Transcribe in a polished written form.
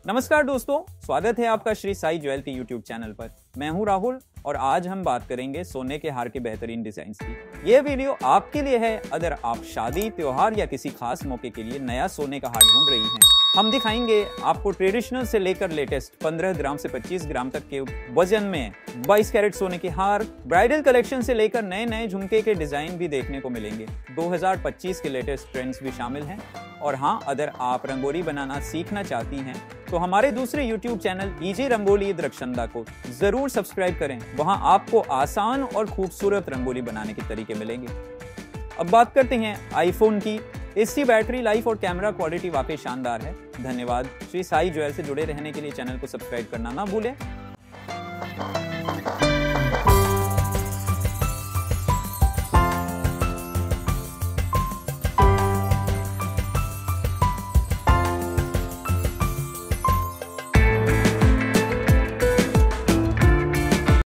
नमस्कार दोस्तों, स्वागत है आपका श्री साई ज्वेल के यूट्यूब चैनल पर। मैं हूं राहुल और आज हम बात करेंगे सोने के हार के बेहतरीन डिजाइन की। यह वीडियो आपके लिए है अगर आप शादी, त्योहार या किसी खास मौके के लिए नया सोने का हार ढूंढ रही हैं। हम दिखाएंगे आपको ट्रेडिशनल से लेकर लेटेस्ट 15 ग्राम से 25 ग्राम तक के वजन में 22 कैरेट सोने के हार, ब्राइडल कलेक्शन से लेकर नए नए झुमके के डिजाइन भी देखने को मिलेंगे। 2025 के लेटेस्ट ट्रेंड्स भी शामिल हैं। और हाँ, अगर आप रंगोली बनाना सीखना चाहती हैं तो हमारे दूसरे YouTube channel easy rangoli Darakshanda को जरूर सब्सक्राइब करें। वहां आपको आसान और खूबसूरत रंगोली बनाने के तरीके मिलेंगे। अब बात करते हैं आईफोन की। इसकी बैटरी लाइफ और कैमरा क्वालिटी वाकई शानदार है। धन्यवाद। श्री साई ज्वेल से जुड़े रहने के लिए चैनल को सब्सक्राइब करना ना भूलें।